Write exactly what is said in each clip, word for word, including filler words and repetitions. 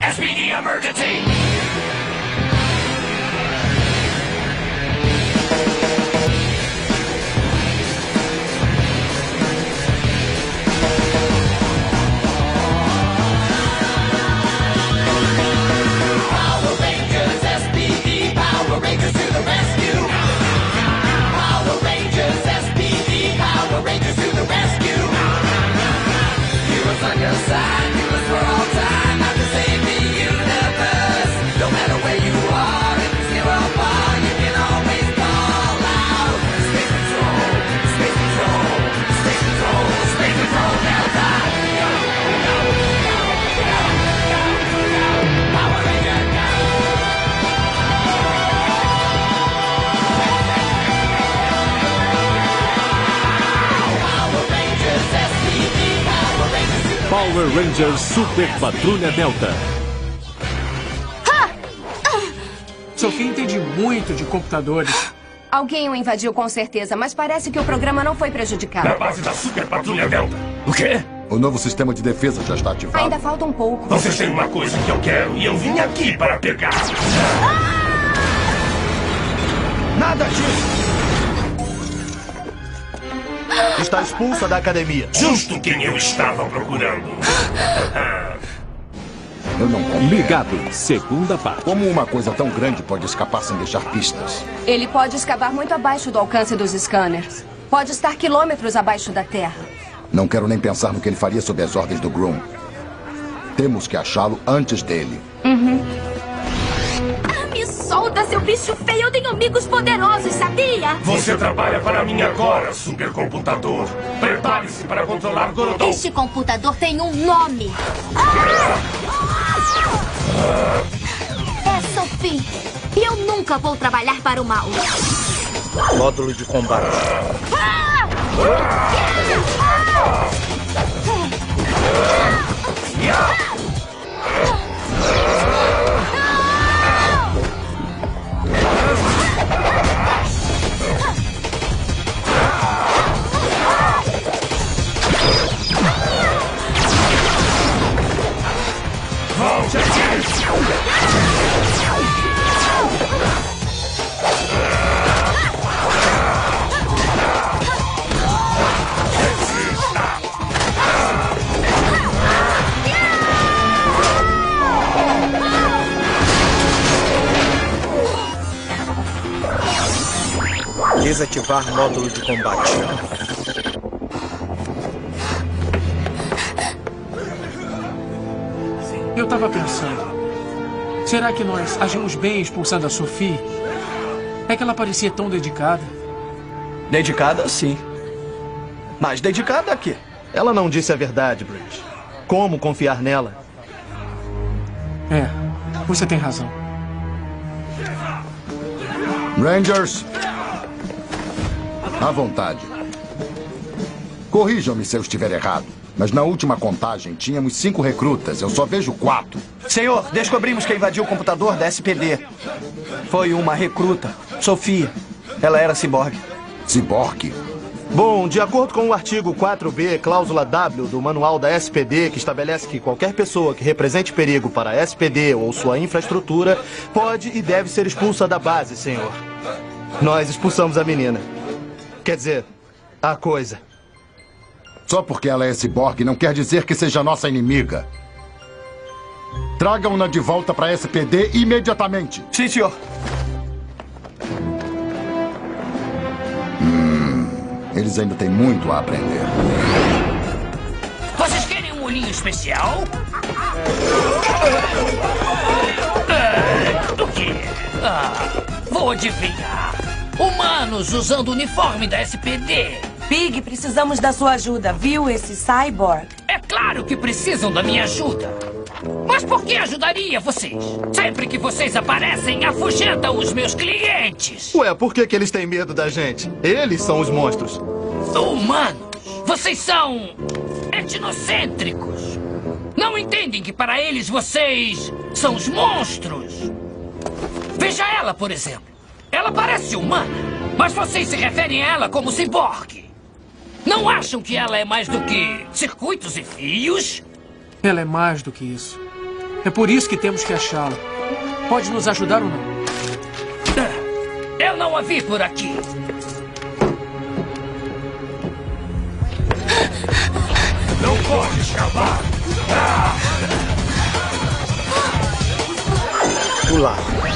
S P D emergency! Power Rangers, S P D, Power Rangers to the rescue! Power Rangers, S P D, Power Rangers to the rescue! Heroes on your side, heroes for all time, out to save the universe. No matter where you are, if it's near or far, you can always call out. Space Patrol, Space Patrol, Space Patrol, Space Patrol Delta. Power Ranger, go! Power Rangers, S P D, Power Rangers to the Power Rangers Super Patrulha Delta. Sophie entende muito de computadores. Alguém o invadiu com certeza, mas parece que o programa não foi prejudicado. Na base da Super Patrulha Delta. O quê? O novo sistema de defesa já está ativado. Ainda falta um pouco. Vocês têm uma coisa que eu quero e eu vim aqui para pegar. Nada disso! Está expulsa da academia. Justo quem eu estava procurando. Eu não compreendo. Ligado, segunda parte. Como uma coisa tão grande pode escapar sem deixar pistas? Ele pode escavar muito abaixo do alcance dos scanners. Pode estar quilômetros abaixo da Terra. Não quero nem pensar no que ele faria sob as ordens do Groom. Temos que achá-lo antes dele. Uhum. Ah, me solta, seu bicho feio. Eu tenho amigos poderosos, sabia? Você trabalha para mim agora, supercomputador. Prepare-se para controlar Gorodon. Este computador tem um nome. É Sophie. E eu nunca vou trabalhar para o mal. Módulo de combate. Volte aqui! Desativar módulo de combate. Eu tava pensando. Será que nós agimos bem expulsando a Sophie? É que ela parecia tão dedicada. Dedicada, sim. Mas dedicada a quê? Ela não disse a verdade, Bridge. Como confiar nela? É, você tem razão. Rangers, à vontade. Corrijam-me se eu estiver errado, mas na última contagem tínhamos cinco recrutas. Eu só vejo quatro. Senhor, descobrimos que invadiu o computador da S P D. Foi uma recruta, Sophie. Ela era ciborgue. Ciborgue? Bom, de acordo com o artigo quatro B, cláusula W do manual da S P D, que estabelece que qualquer pessoa que represente perigo para a S P D ou sua infraestrutura pode e deve ser expulsa da base, senhor. Nós expulsamos a menina. Quer dizer, a coisa. Só porque ela é ciborgue não quer dizer que seja nossa inimiga. Tragam-na de volta para a S P D imediatamente. Sim, senhor. Eles ainda têm muito a aprender. Vocês querem um olhinho especial? Ah, o quê? Ah, vou adivinhar. Humanos usando o uniforme da S P D. Pig, precisamos da sua ajuda. Viu esse cyborg? É claro que precisam da minha ajuda. Mas por que ajudaria vocês? Sempre que vocês aparecem, afugentam os meus clientes. Ué, por que, que eles têm medo da gente? Eles são os monstros. Humanos, vocês são etnocêntricos. Não entendem que para eles vocês são os monstros. Veja ela, por exemplo. Ela parece humana, mas vocês se referem a ela como ciborgue. Não acham que ela é mais do que circuitos e fios? Ela é mais do que isso. É por isso que temos que achá-lo. Pode nos ajudar ou não? Eu não a vi por aqui. Não pode escapar! Ah! Pular.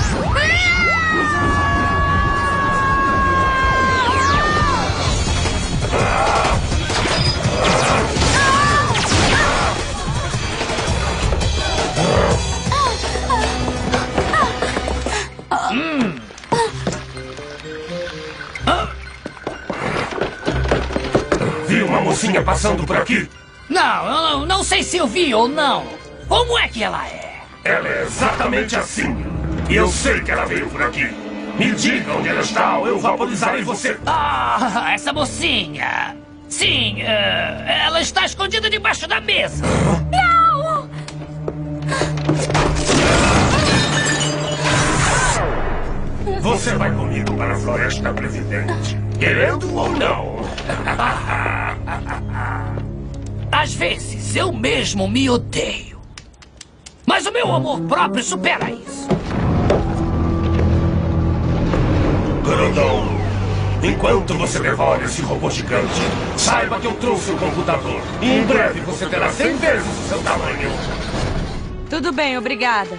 Hum. Viu uma mocinha passando por aqui? Não, eu não, não sei se eu vi ou não. Como é que ela é? Ela é exatamente assim. E eu sei que ela veio por aqui. Me diga onde ela está ou eu vaporizarei você. Ah, essa mocinha. Sim, uh, ela está escondida debaixo da mesa. Não! Você vai comigo para a Floresta Presidente. Querendo ou não? Às vezes eu mesmo me odeio. Mas o meu amor próprio supera isso. Grandão, enquanto você devora esse robô gigante, saiba que eu trouxe o computador. E em breve você terá cem vezes o seu tamanho. Tudo bem, obrigada.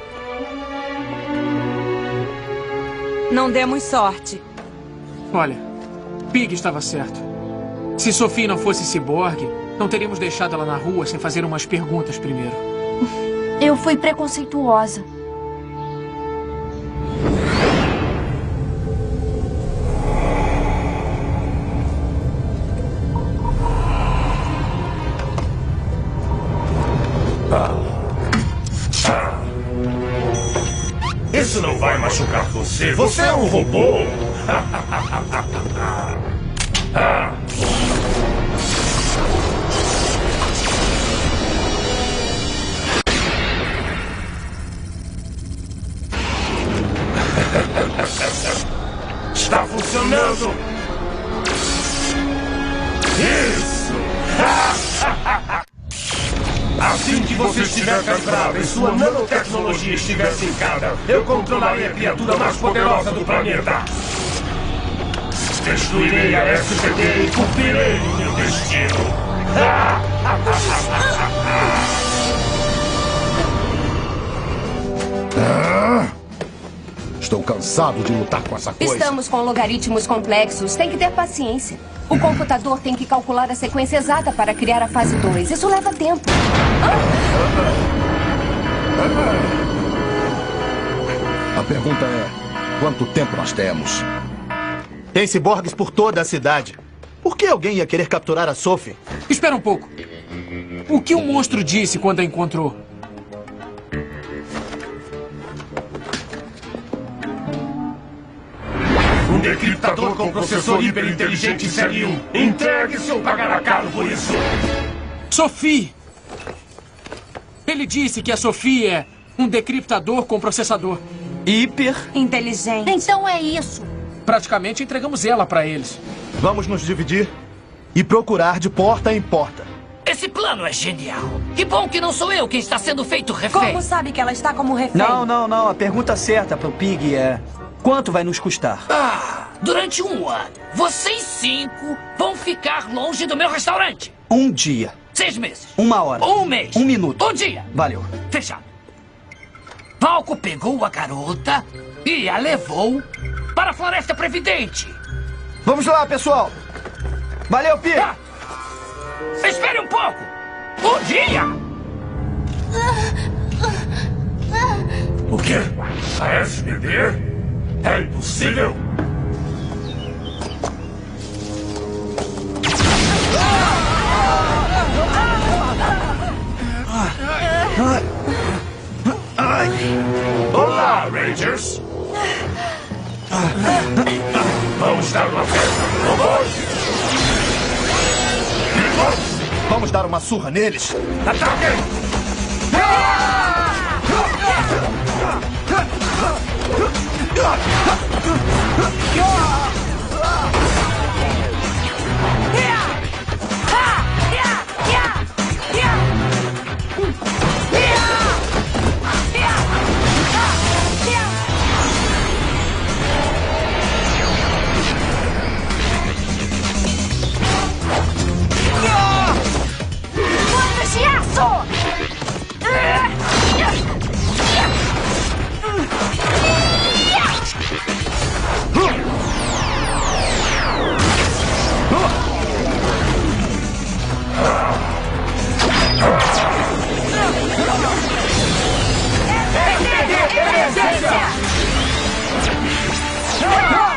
Não demos sorte. Olha, Pig estava certo. Se Sophie não fosse ciborgue, não teríamos deixado ela na rua sem fazer umas perguntas primeiro. Eu fui preconceituosa. Isso não vai machucar você. Você é um robô. Está funcionando. Isso. Assim que você estiver castrado e sua nanotecnologia estiver cincada, eu controlarei a criatura mais poderosa do planeta. Destruirei a S P D e cumprirei o meu destino. Ah, estou cansado de lutar com essa coisa. Estamos com logaritmos complexos. Tem que ter paciência. O computador tem que calcular a sequência exata para criar a fase dois. Isso leva tempo. A pergunta é, quanto tempo nós temos? Tem ciborgues por toda a cidade. Por que alguém ia querer capturar a Sophie? Espera um pouco. O que o monstro disse quando a encontrou? Um decriptador com processor hiperinteligente série um. Entregue-se ou pagará caro por isso. Sophie! Ele disse que a Sophie é um decriptador com processador. Hiper inteligente. Então é isso. Praticamente entregamos ela para eles. Vamos nos dividir e procurar de porta em porta. Esse plano é genial. Que bom que não sou eu quem está sendo feito refém. Como sabe que ela está como refém? Não, não, não. A pergunta certa pro Pig é... quanto vai nos custar? Ah, durante um ano, vocês cinco vão ficar longe do meu restaurante. Um dia. Seis meses. Uma hora. Um mês. Um minuto. Um dia. Valeu. Fechado. Valco pegou a garota e a levou para a Floresta Previdente. Vamos lá, pessoal. Valeu, Pig. Ah, espere um pouco. Um dia. O quê? A S P D? É impossível. Olá, Rangers. Vamos dar uma festa. Vamos dar uma surra neles. Ataquem!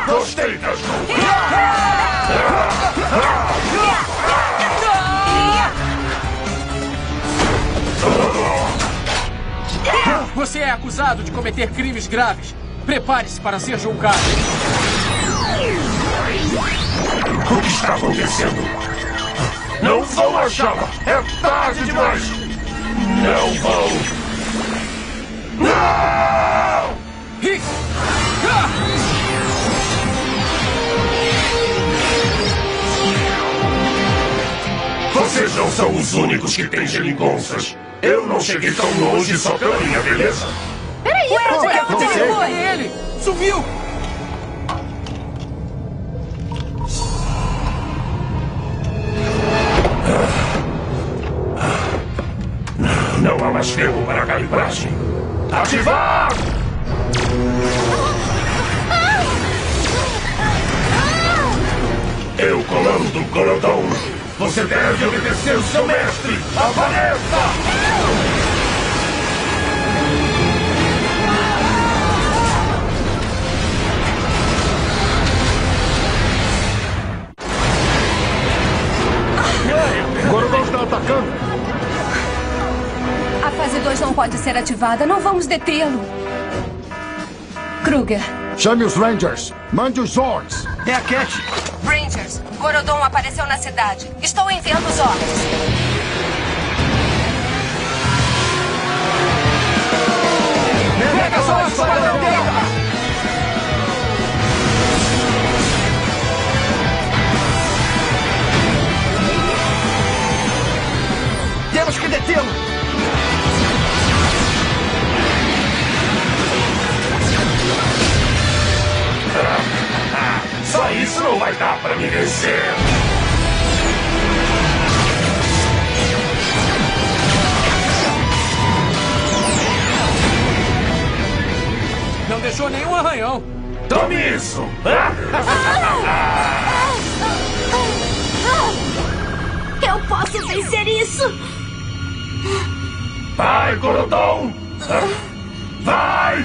Gostei das Você é acusado de cometer crimes graves. Prepare-se para ser julgado. O que está acontecendo? Não vão achá-la! É tarde demais! Não vão! Não! Vocês não são os únicos que têm geringonças. Eu não cheguei tão longe só pela minha beleza. Peraí, Ué, o que aconteceu? Foi ele! Sumiu! Não há mais tempo para a calibragem. Ativar! Eu comando Gorodon. Você deve obedecer o seu mestre. Apareça! Gorodon está atacando. A fase dois não pode ser ativada. Não vamos detê-lo. Kruger. Chame os Rangers. Mande os Zords. É a Cat. Rangers, Gorodon apareceu na cidade. Estou enviando os ordens. Megazord, Esquadrão Delta! Temos que detê-lo! Só isso não vai dar para me vencer. Não deixou nenhum arranhão. Tome isso! Eu posso vencer isso! Vai, Gorodon! Vai!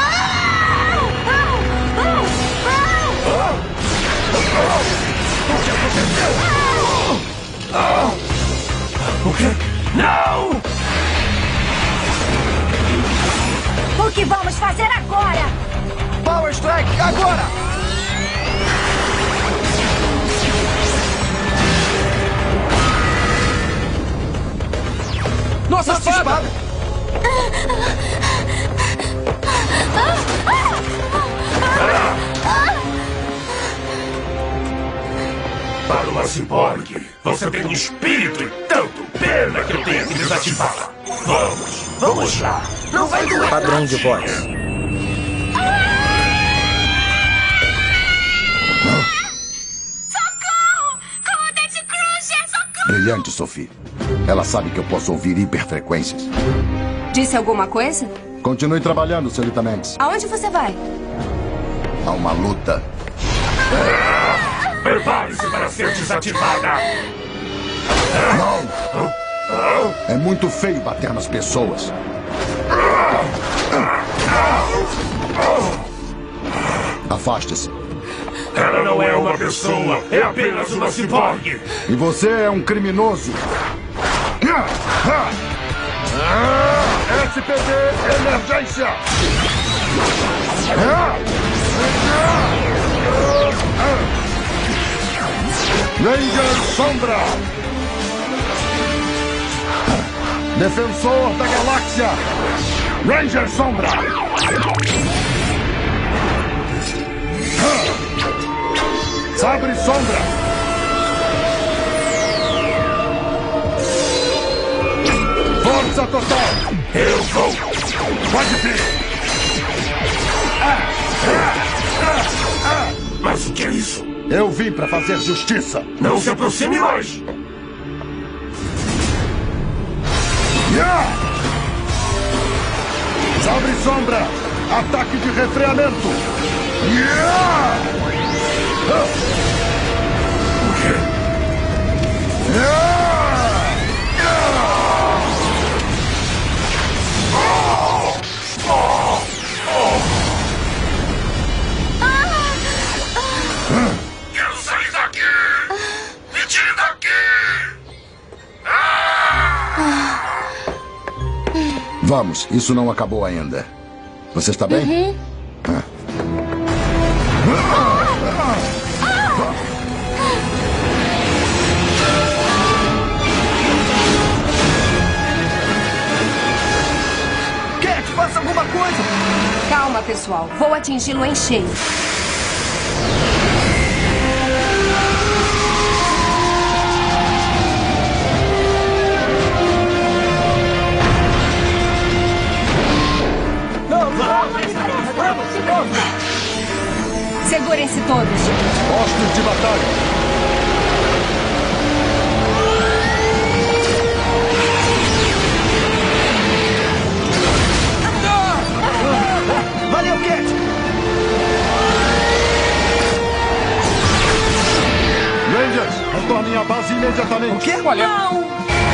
O que aconteceu? O quê? Não! O que vamos fazer agora? Power Strike, agora! Nossa, Nossa espada! espada! Para uma ciborgue, você tem um espírito e tanto. Pena que eu tenha que desativá-la. Vamos, vamos lá. Não vai doer. Padrão de voz. Socorro! Comandante Kruger, socorro! Brilhante, Sophie. Ela sabe que eu posso ouvir hiperfrequências. Disse alguma coisa? Continue trabalhando, senhorita Manx. Aonde você vai? Há uma luta. Prepare-se para ser desativada. Não! É muito feio bater nas pessoas. Afaste-se. Ela não é uma pessoa, é apenas uma ciborgue. E você é um criminoso. S P D, emergência! Ranger Sombra! Defensor da Galáxia! Ranger Sombra! Sabre Sombra! Força total! Eu vou! Pode vir! Mas o que é isso? Eu vim para fazer justiça! Não se aproxime mais! Yeah! Sabre Sombra! Ataque de refreamento! Yeah! O quê? Yeah! Vamos, isso não acabou ainda. Você está bem? Uhum. Ah. Cat, faça alguma coisa! Calma, pessoal. Vou atingi-lo em cheio. Segurem-se todos. Postos de batalha. Valeu, Cat! Rangers, retornem à base imediatamente. O quê? Olha. Não!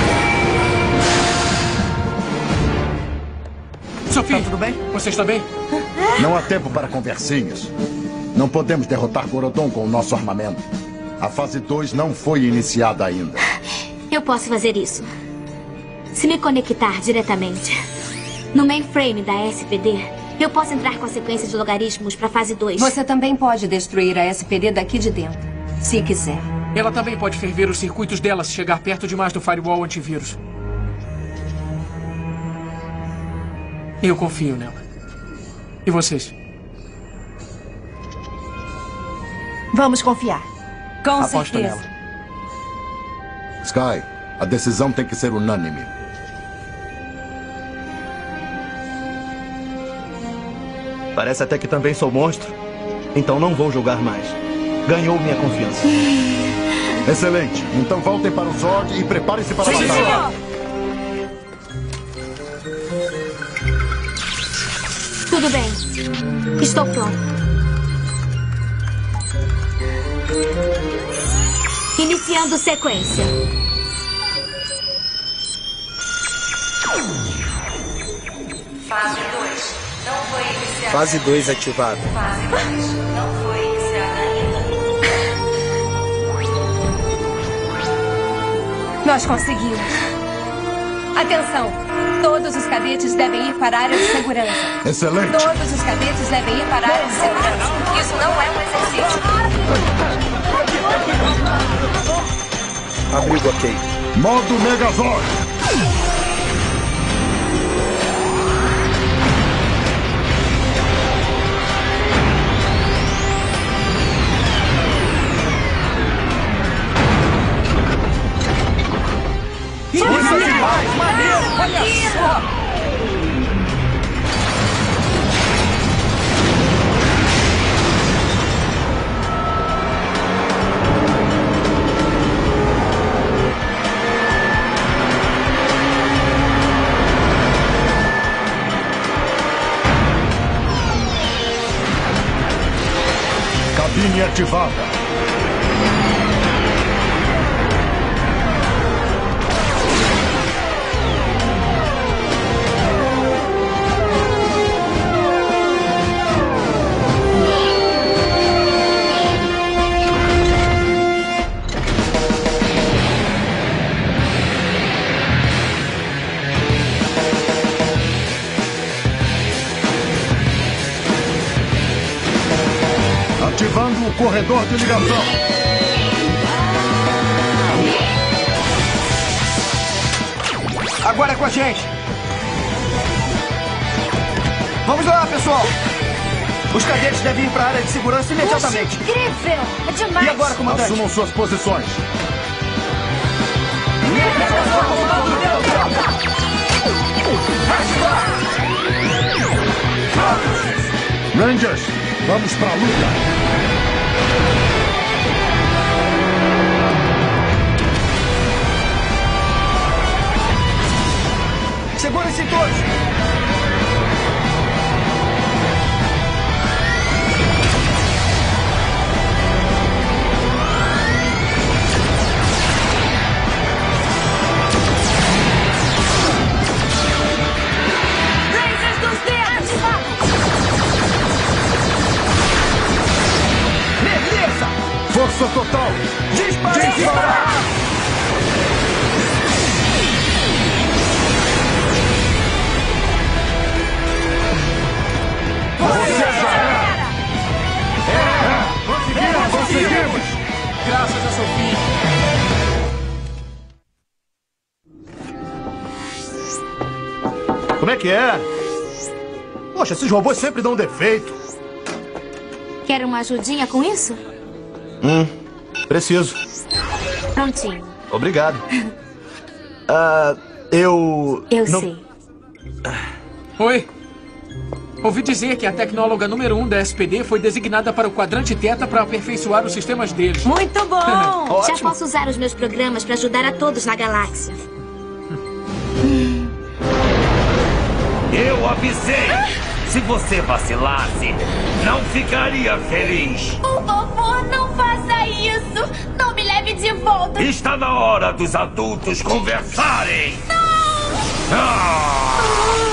Sophie, Tá tudo bem? Você está bem? Não há tempo para conversinhas. Não podemos derrotar Gorodon com o nosso armamento. A fase dois não foi iniciada ainda. Eu posso fazer isso. Se me conectar diretamente no mainframe da S P D, eu posso entrar com a sequência de logaritmos para a fase dois. Você também pode destruir a S P D daqui de dentro, se quiser. Ela também pode ferver os circuitos dela se chegar perto demais do firewall antivírus. Eu confio nela. E vocês? Vamos confiar. Com Aposto certeza. nela. Sky, a decisão tem que ser unânime. Parece até que também sou monstro. Então não vou julgar mais. Ganhou minha confiança. Excelente. Então voltem para o Zord e preparem-se para a Sim, batalha. Tudo bem. Estou pronto. Iniciando sequência. Fase dois. Não foi iniciada. Fase dois ativada. Fase dois. Não foi iniciada ainda. Nós conseguimos. Atenção! Todos os cadetes devem ir para a área de segurança. Excelente. Todos os cadetes devem ir para a área de segurança. Isso não é um exercício. Abrigo ok. Modo Megazord. Isso é demais! Maneiro! Olha só! Cabine ativada. Ativando o corredor de ligação. Agora é com a gente. Vamos lá, pessoal. Os cadetes devem ir para a área de segurança imediatamente. Puxa, incrível! É demais! E agora, comandante? Assumam suas posições. Rangers, vamos pra luta. Segurem-se todos. Força total! Dispare! Disparar! que é? Poxa, esses robôs sempre dão defeito. Quer uma ajudinha com isso? Hum, preciso. Prontinho. Obrigado. Ah, eu... Eu não... sei. Oi. Ouvi dizer que a tecnóloga número um da S P D foi designada para o quadrante Teta para aperfeiçoar os sistemas deles. Muito bom! Já posso usar os meus programas para ajudar a todos na galáxia. Eu avisei! Se você vacilasse, não ficaria feliz. Por favor, não faça isso! Não me leve de volta! Está na hora dos adultos conversarem! Não! Ah!